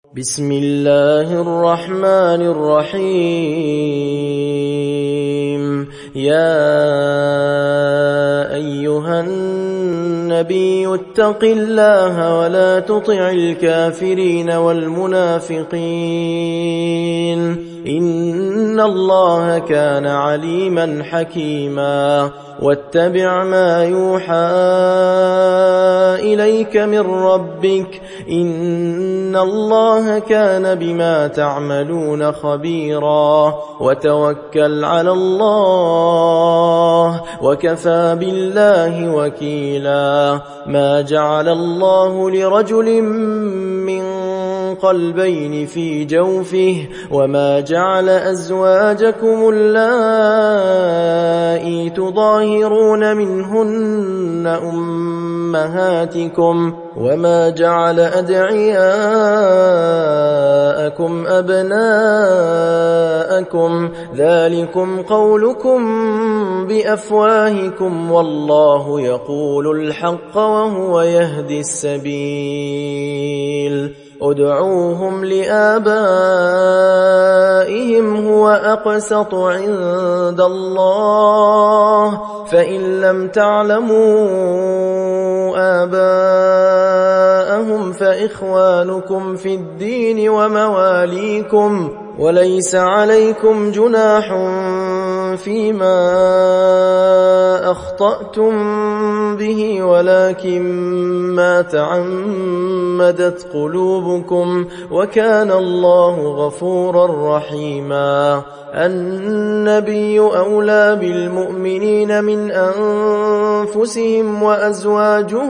بسم الله الرحمن الرحيم. يا أيها النبي اتق الله ولا تطع الكافرين والمنافقين إن الله كان عليما حكيما. واتبع ما يوحى إليك من ربك إن الله كان بما تعملون خبيرا. وتوكل على الله وكفى بالله وكيلا. ما جعل الله لرجل من قلبين في جوفه وما جعل أزواجكم اللائي تظاهرون منهن أمهاتكم وما جعل أدعياءكم أبناءكم ذلكم قولكم بأفواهكم والله يقول الحق وهو يهدي السبيل. ادعوهم لآبائهم هو أقسط عند الله فإن لم تعلموا آباءهم فإخوانكم في الدين ومواليكم وليس عليكم جناح فيما أخطأتم به ولكن ما تعمدت قلوبكم وكان الله غفورا رحيما. النبي أولى بالمؤمنين من أنفسهم وأزواجه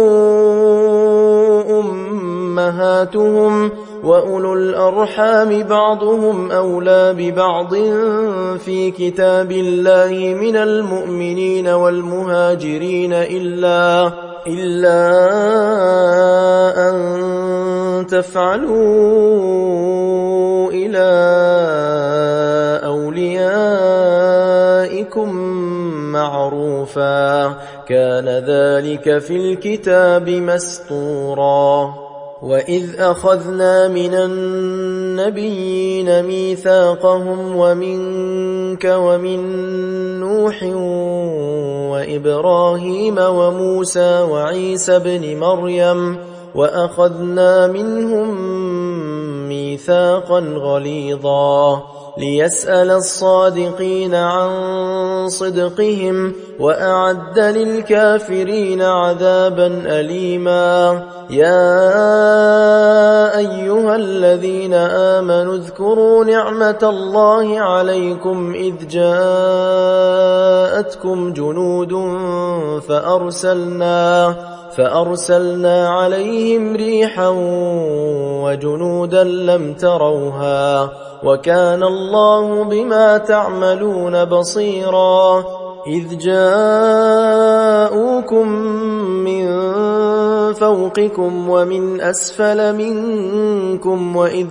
أمهاتهم وأولو الأرحام بعضهم أولى ببعض في كتاب الله من المؤمنين والمهاجرين إلا أن تفعلوا إلى أوليائكم معروفا كان ذلك في الكتاب مسطورا. وإذ أخذنا من النبيين ميثاقهم ومنك ومن نوح وإبراهيم وموسى وعيسى بن مريم وأخذنا منهم ميثاقا غليظا ليسأل الصادقين عن صدقهم وأعد للكافرين عذابا أليما. يا أيها الذين آمنوا اذكروا نعمة الله عليكم إذ جاءتكم جنود فأرسلنا عليهم ريحا وجنودا لم تروها وكان الله بما تعملون بصيرا. إذ جاءوكم من فوقكم ومن أسفل منكم وإذ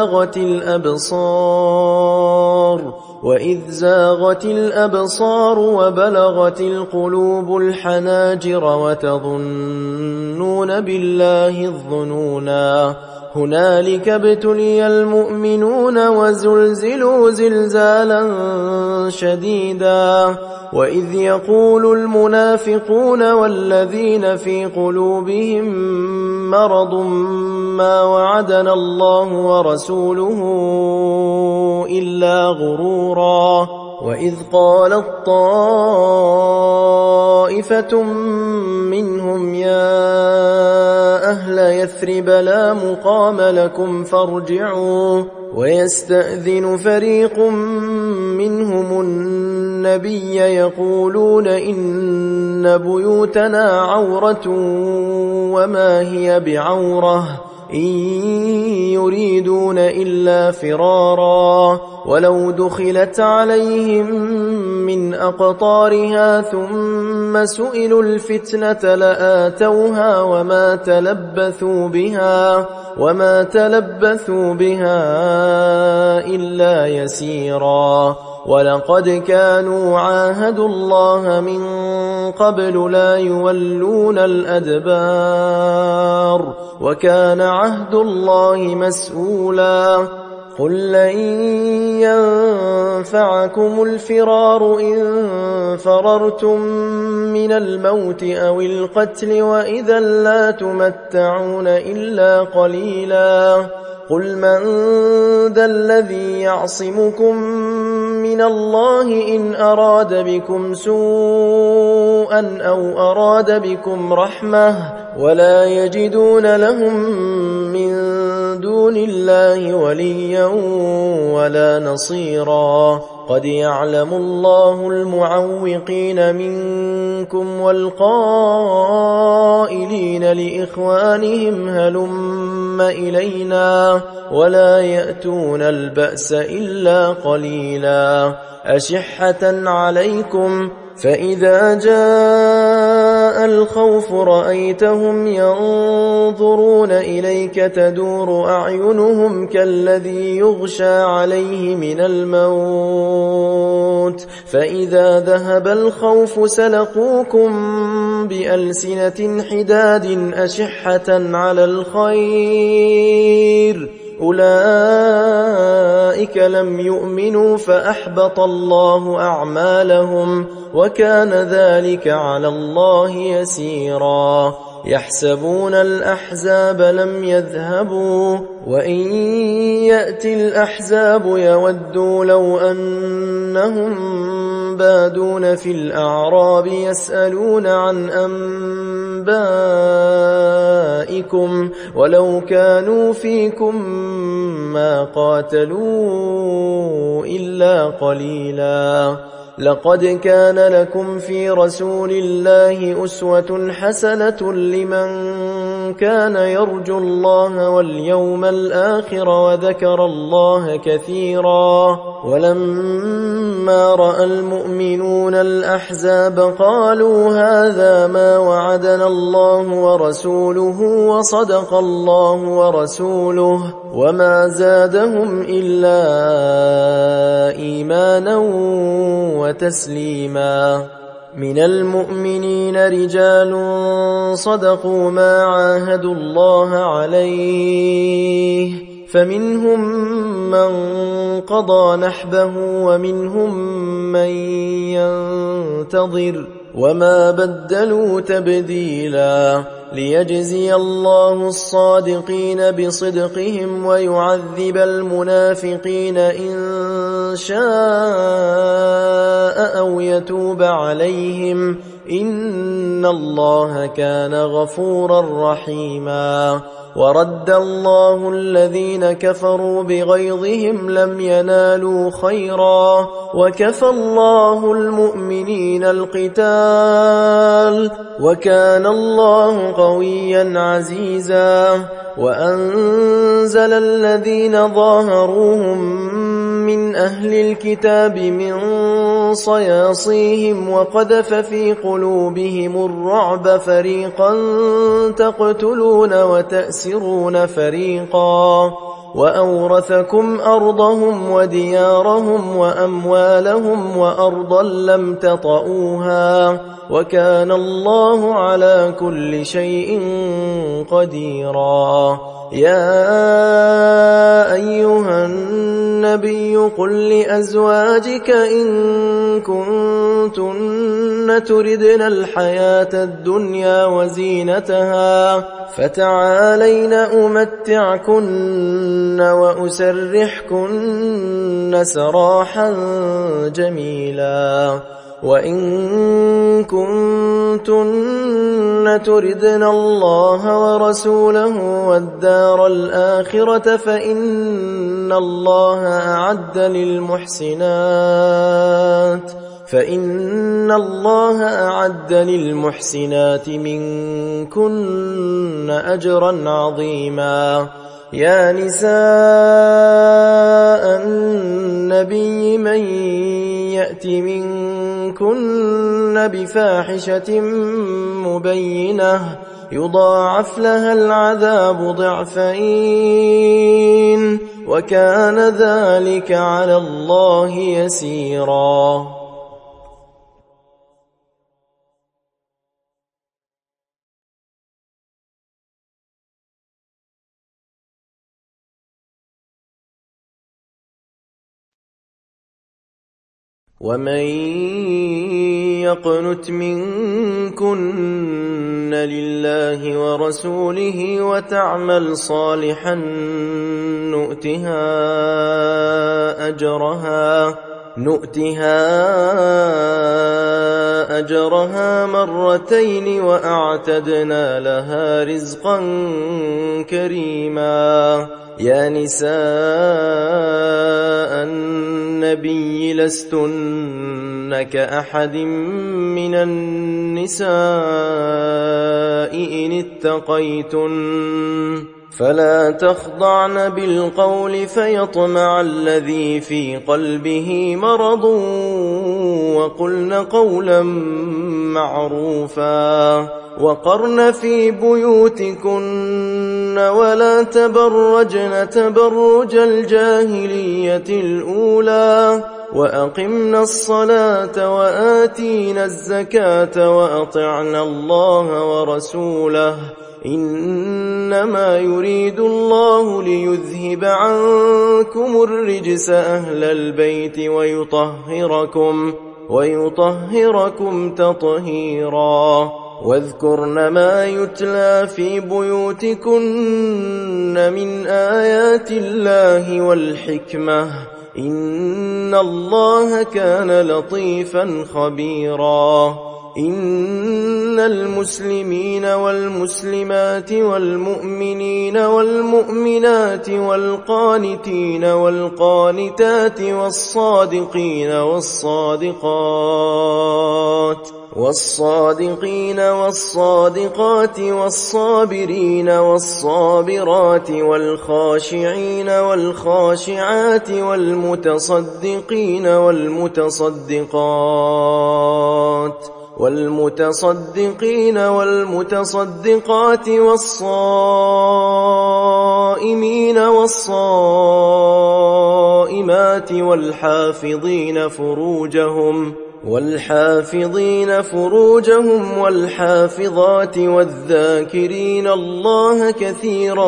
زاغت الأبصار وبلغت القلوب الحناجر وتظنون بالله الظنونا. هنالك ابتلي المؤمنون وزلزلوا زلزالا شديدا. وإذ يقول المنافقون والذين في قلوبهم مرض ما وعدنا الله ورسوله إلا غرورا. وإذ قالت طائفة منهم يا أهل يثرب لا مقام لكم فارجعوا ويستأذن فريق منهم النبي يقولون إن بيوتنا عورة وما هي بعورة إن يريدون إلا فرارا ولو دخلت عليهم من أقطارها ثم سئلوا الفتنة لآتوها وما تلبثوا بها إلا يسيرا. ولقد كانوا عاهدوا الله من قبل لا يولون الأدبار وكان عهد الله مسؤولا قل لن ينفعكم الفرار إن فررتم من الموت أو القتل وإذا لا تمتعون إلا قليلا قل من ذا الذي يعصمكم من الله إن أراد بكم سوءا أو أراد بكم رحمة ولا يجدون لهم من دون الله وليا ولا نصيرا قد يعلم الله المعوقين منكم والقائلين لإخوانهم هلم إلينا ولا يأتون البأس إلا قليلا أشحة عليكم فإذا جاء الخوف رأيتهم ينظرون إليك تدور أعينهم كالذي يغشى عليه من الموت فإذا ذهب الخوف سلقوكم بألسنة حداد أشحة على الخير أولئك لم يؤمنوا فأحبط الله أعمالهم وكان ذلك على الله يسيرا يحسبون الأحزاب لم يذهبوا وإن يأتي الأحزاب يودوا لو أنهم بادون في الأعراب يسألون عن أنبائكم ولو كانوا فيكم ما قاتلوا إلا قليلا لقد كان لكم في رسول الله أسوة حسنة لمن كان يرجو الله واليوم الآخر وذكر الله كثيرا ولما رأى المؤمنون الأحزاب قالوا هذا ما وعدنا الله ورسوله وصدق الله ورسوله وما زادهم إلا إيمانا وتسليما من المؤمنين رجال صدقوا ما عاهدوا الله عليه فمنهم من قضى نحبه ومنهم من ينتظر وما بدلوا تبديلا ليجزي الله الصادقين بصدقهم ويعذب المنافقين إن شاء أو يتوب عليهم إن الله كان غفورا رحيما ورد الله الذين كفروا بغيظهم لم ينالوا خيرا وكفى الله المؤمنين القتال وكان الله قويا عزيزا وأنزل الذين ظاهروهم من أهل الكتاب من صياصيهم وقذف في قلوبهم الرعب فريقا تقتلون وتأسرون فريقا وأورثكم أرضهم وديارهم وأموالهم وأرضا لم تطئوها وكان الله على كل شيء قديرا يا أيها النبي قل لأزواجك إن كنتن تردن الحياة الدنيا وزينتها فتعالين أمتعكن وأسرحكن سراحا جميلا وإن كنتن تردن الله ورسوله والدار الآخرة فإن الله أعد للمحسنات منكن أجرا عظيما يا نساء النبي من يأت منكن بفاحشة مبينة يضاعف لها العذاب ضعفين وكان ذلك على الله يسيرا. ومن يقنت منكن لله ورسوله وتعمل صالحا نؤتها أجرها مرتين وأعتدنا لها رزقا كريما. يا نساء النبي لستن كأحد من النساء إن اتقيتن فلا تخضعن بالقول فيطمع الذي في قلبه مرض وقلن قولا معروفا. وقرن في بيوتكن ولا تبرجن تبرج الجاهلية الأولى وأقمنا الصلاة وآتينا الزكاة وأطعنا الله ورسوله إنما يريد الله ليذهب عنكم الرجس أهل البيت ويطهركم تطهيرا. واذكرن ما يتلى في بيوتكن من آيات الله والحكمة إن الله كان لطيفا خبيرا. إن المسلمين والمسلمات والمؤمنين والمؤمنات والقانتين والقانتات والصادقين والصادقات والصابرين والصابرات والخاشعين والخاشعات والمتصدقين والمتصدقات والصائمين والصائمات والحافظين فروجهم والحافظات والذاكرين الله كثيرا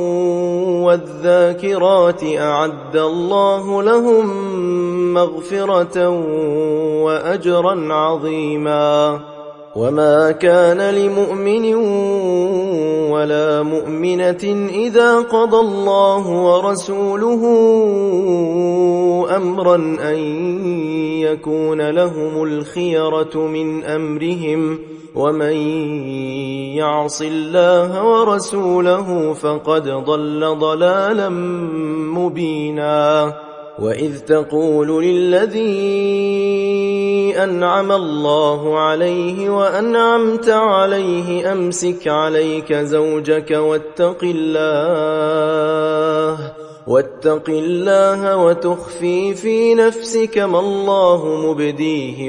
والذاكرات أعد الله لهم مغفرة وأجرا عظيما. وما كان لمؤمن ولا مؤمنة إذا قضى الله ورسوله أمرا أن يكون لهم الخيرة من أمرهم ومن يعص الله ورسوله فقد ضل ضلالا مبينا. وإذ تقول للذي أنعم الله عليه وأنعمت عليه أمسك عليك زوجك واتق الله وتخفي في نفسك ما الله مبديه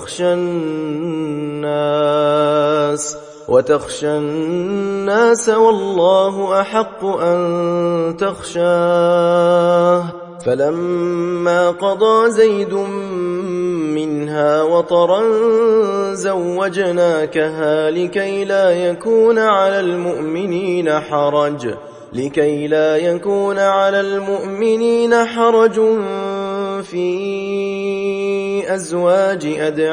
وتخشى الناس والله أحق أن تخشاه. فلما قضى زيد منها وطرا زوجناكها لكي لا يكون على المؤمنين حرج في أزواج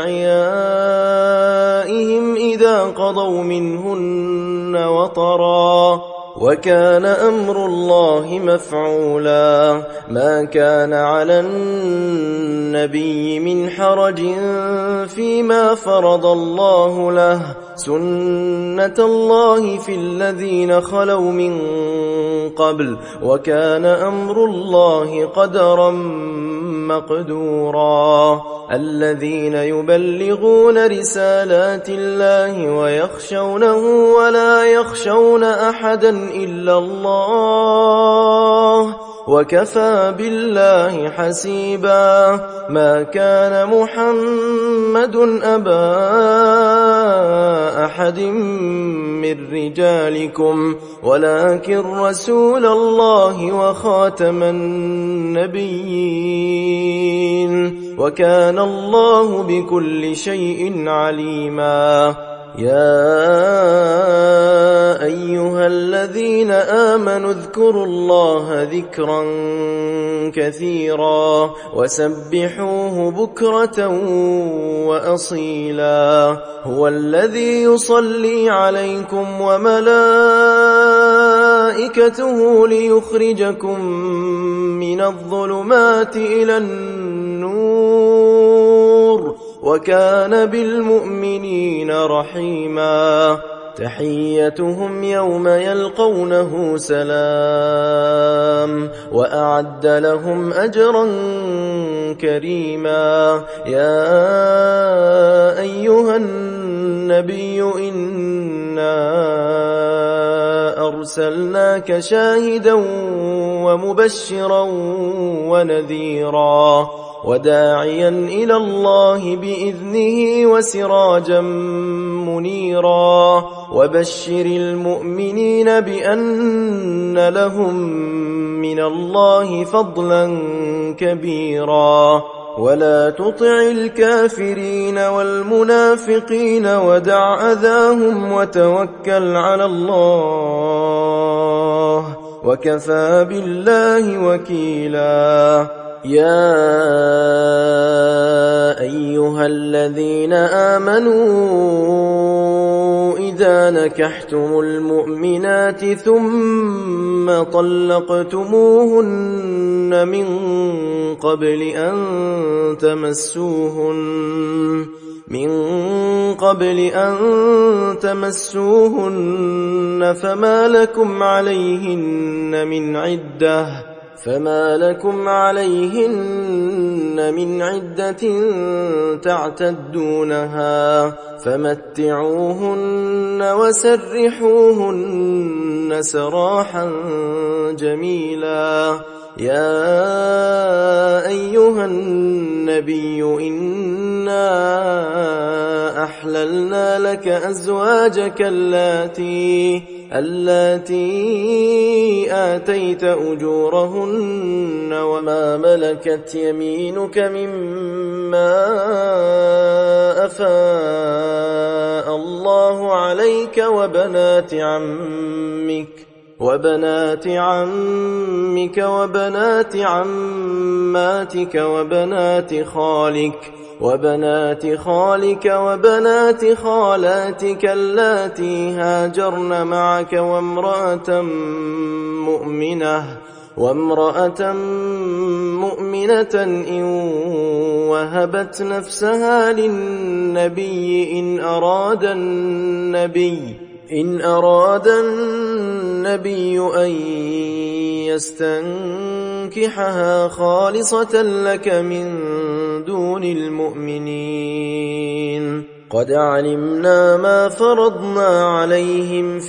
أدعيائهم إذا قضوا منهن وطرا وكان أمر الله مفعولا. ما كان على النبي من حرج فيما فرض الله له سنة الله في الذين خلوا من قبل وكان أمر الله قدرا مقدورا. الذين يبلغون رسالات الله ويخشونه ولا يخشون أحدا إلا الله وكفى بالله حسيبا. ما كان محمد أبا أحد من رجالكم ولكن رسول الله وخاتم النبيين وكان الله بكل شيء عليما. يا أيها الذين آمنوا اذكروا الله ذكرا كثيرا وسبحوه بكرة وأصيلا. هو الذي يصلي عليكم وملائكته ليخرجكم من الظلمات إلى النور وكان بالمؤمنين رحيما. تحيتهم يوم يلقونه سلام وأعد لهم أجرا كريما. يا أيها النبي إنا أرسلناك شاهدا ومبشرا ونذيرا وداعيا إلى الله بإذنه وسراجا منيرا. وبشر المؤمنين بأن لهم من الله فضلا كبيرا. ولا تطع الكافرين والمنافقين ودع أذاهم وتوكل على الله وكفى بالله وكيلا. يا أيها الذين آمنوا إذا نكحتم المؤمنات ثم طلقتموهن من قبل أن تمسوهن فما لكم عليهن من عدة تعتدونها فمتعوهن وسرحوهن سراحا جميلا. يا أيها النبي إنا أحللنا لك أزواجك اللاتي آتيت أجورهن وما ملكت يمينك مما أفاء الله عليك وبنات عمك وبنات عماتك وبنات خالك وبنات خالاتك اللاتي هاجرن معك وامرأة مؤمنة إن وهبت نفسها للنبي إن أراد النبي أن يستنكحها خالصة لك من دون المؤمنين. قد علمنا ما فرضنا عليهم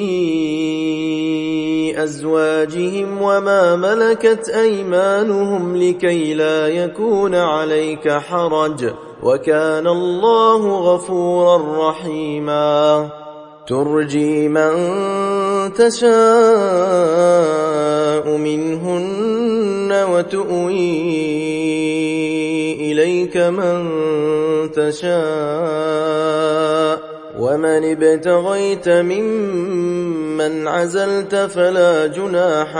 في أزواجهم وما ملكت أيمانهم لكي لا يكون عليك حرج وكان الله غفورا رحيما. ترجي من تشاء منهن وتؤوي إليك من تشاء ومن ابتغيت ممن عزلت فلا جناح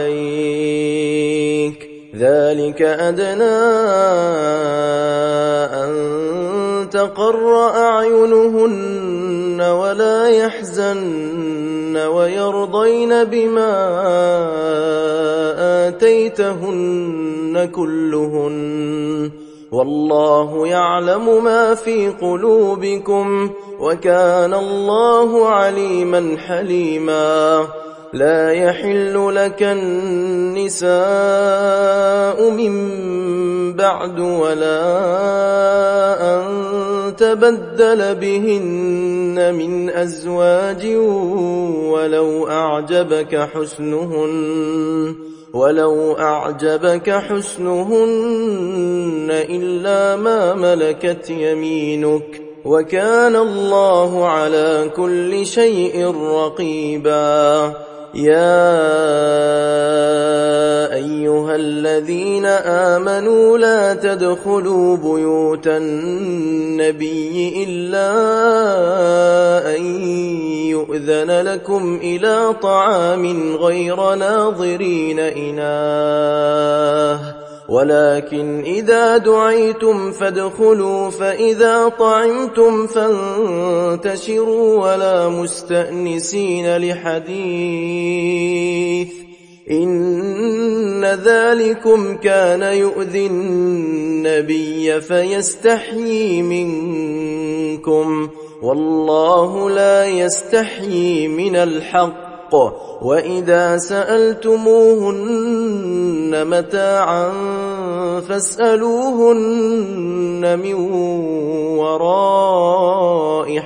عليك. ذلك أدنى أن تقر أعينهن ولا يحزن ويرضين بما آتيتهن كلهن والله يعلم ما في قلوبكم وكان الله عليما حليما. لا يحل لك النساء من بعد ولا أن تبدل بهن من أزواج ولو أعجبك حسنهن ولو أعجبك حسنهن إلا ما ملكت يمينك وكان الله على كل شيء رقيبا. يا أيها الذين آمنوا لا تدخلوا بيوت النبي إلا أن يؤذن لكم إلى طعام غير ناظرين إناه ولكن إذا دعيتم فادخلوا فإذا طعمتم فانتشروا ولا مستأنسين لحديث إن ذلكم كان يؤذي النبي فيستحيي منكم والله لا يستحيي من الحق. وإذا سألتموهن متاعا فاسألوهن من وراء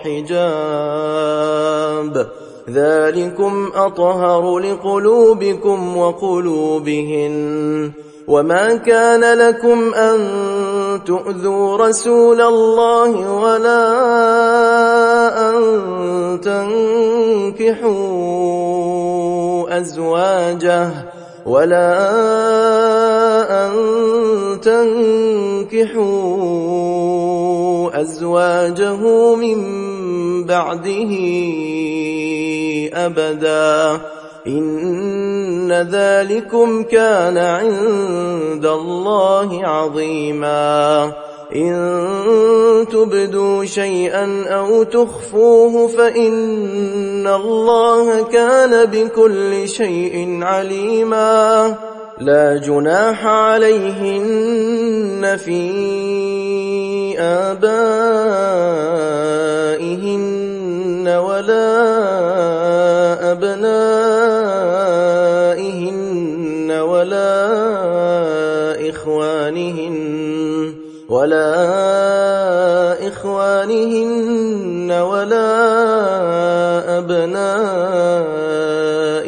حجاب ذلكم أطهر لقلوبكم وقلوبهن. وما كان لكم أن تؤذوا رسول الله ولا أن تنكحوا أزواجه من بعده أبدا إن ذلكم كان عند الله عظيما. إن تبدوا شيئا أو تخفوه فإن الله كان بكل شيء عليما. لا جناح عليهن في آبائهن ولا أبنائهن ولا إخوانهن ولا أبناء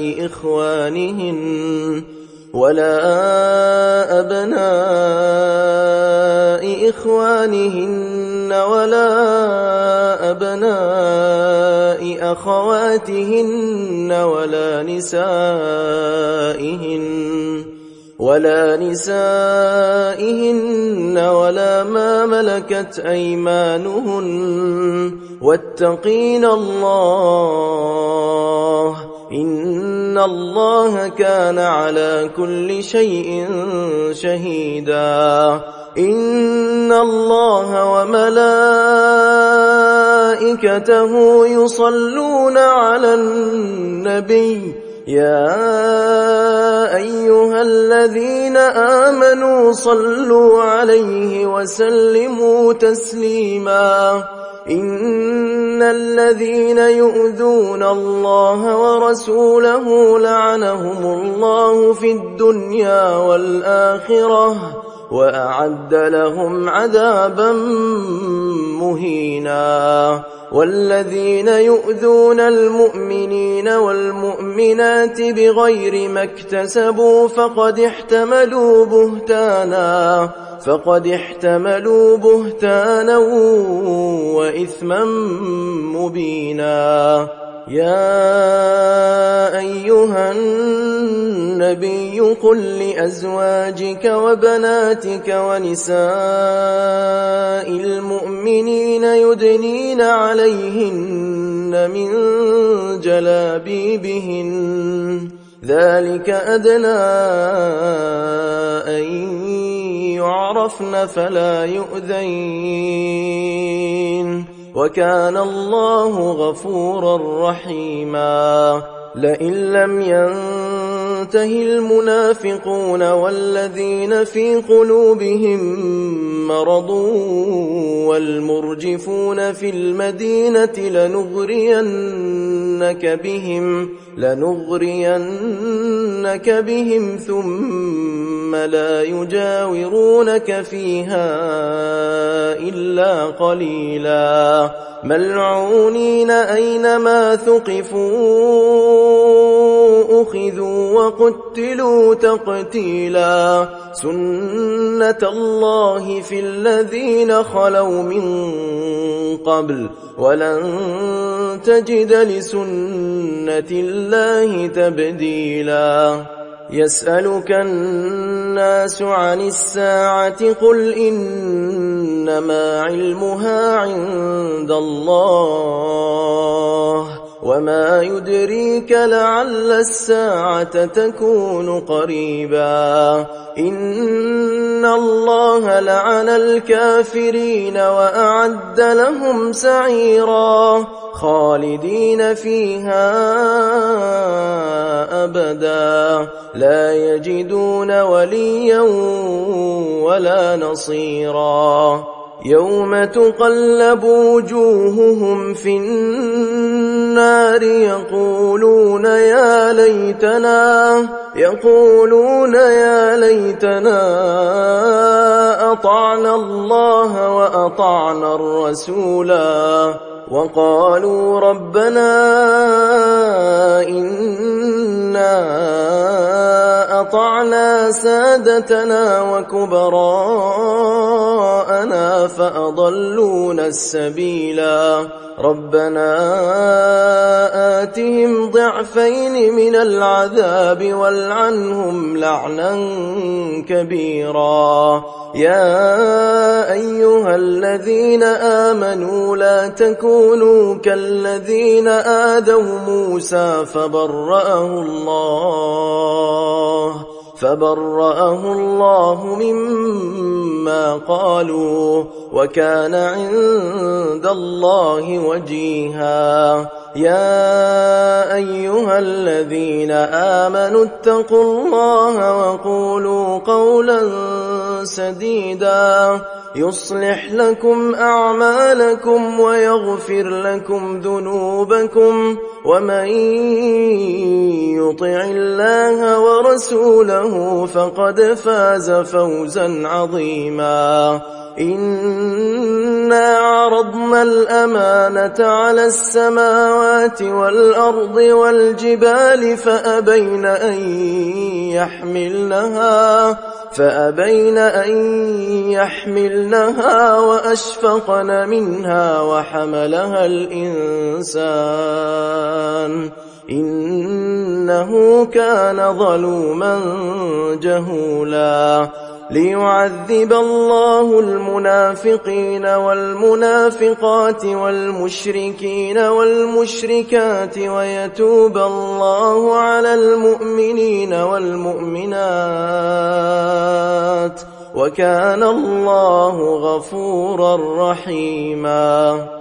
إخوانهن ولا أبناء أخواتهن ولا نسائهن ولا ما ملكت أيمانهن واتقين الله إن الله كان على كل شيء شهيدا. إن الله وملائكته يصلون على النبي يا أيها الذين آمنوا صلوا عليه وسلموا تسليما. إن الذين يؤذون الله ورسوله لعنهم الله في الدنيا والآخرة وأعد لهم عذابا مهينا. والذين يؤذون المؤمنين والمؤمنات بغير ما اكتسبوا فقد احتملوا بهتانا وإثما مبينا. يا أيها النبي قل لأزواجك وبناتك ونساء المؤمنين يدنين عليهن من جلابيبهن ذلك أدنى أن يعرفن فلا يؤذين وكان الله غفورا رحيما. لئن لم ينته المنافقون والذين في قلوبهم مرض والمرجفون في المدينة لنغرينك بهم ثم لا يجاورونك فيها إلا قليلا ملعونين أينما ثقفوا أخذوا وقتلوا تقتيلا سنة الله في الذين خلوا من قبل ولن تجد لسنة الله تبديلا يسألك الناس عن الساعة قل إنما علمها عند الله وما يدريك لعل الساعة تكون قريبا إن الله لعن الكافرين وأعد لهم سعيرا خالدين فيها أبدا لا يجدون وليا ولا نصيرا يوم تقلب وجوههم في النار يقولون يا ليتنا أطعنا الله وأطعنا الرسولا وقالوا ربنا إنا أطعنا سادتنا وكبراءنا فأضلونا السبيلا ربنا آتهم ضعفين من العذاب والعنهم لعنا كبيرا يا أيها الذين آمنوا لا تكونوا كالذين آذوا موسى فبرأه الله مما قالوا وكان عند الله وجيها يا أيها الذين آمنوا اتقوا الله وقولوا قولا سديدا يصلح لكم أعمالكم ويغفر لكم ذنوبكم ومن يطع الله ورسوله فقد فاز فوزا عظيما إنا عرضنا الأمانة على السماوات والأرض والجبال فأبين أن يحملنها وأشفقن منها وحملها الإنسان إنه كان ظلوما جهولا ليعذب الله المنافقين والمنافقات والمشركين والمشركات ويتوب الله على المؤمنين والمؤمنات وكان الله غفورا رحيما